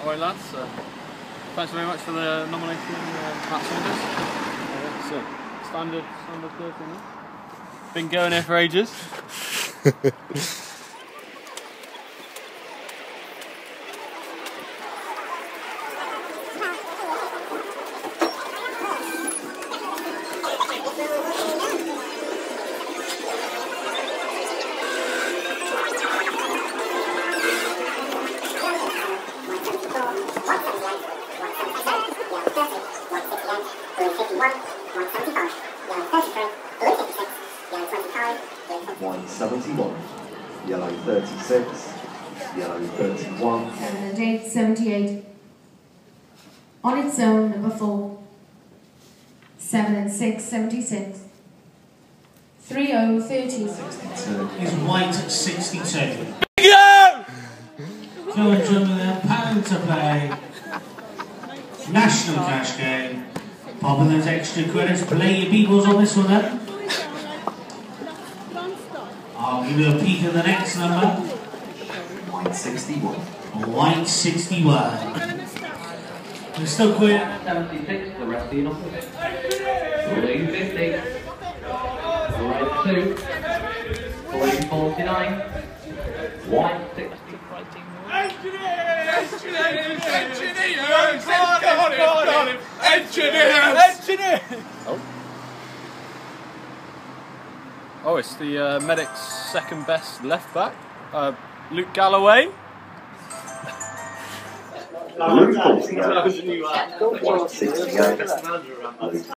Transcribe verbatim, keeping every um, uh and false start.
Alright lads, uh, thanks very much for the nomination, uh, Matt Saunders. Uh, so, standard, standard thirty now. Been going here for ages. one seventy-one, yellow thirty-six, yellow thirty-one. seven and eight, seventy-eight. On its own, number four. seven and six, seventy-six. three oh, thirty. sixty-two. Is white at sixty-two. Go! two hundred with a pound to play. National cash game. Popping those extra credits. Play your peoples on this one then. I'll give you a peek at the next number. White sixty-one. White sixty-one. We're still quit. seventy-six, the rest of your numbers. Blue fifty. Red two. Blue forty-nine. White sixty. Engineer! Oh. Oh, it's the uh, Medic's second best left back, uh, Luke Galloway. Blue forty-eight. White sixty-eight.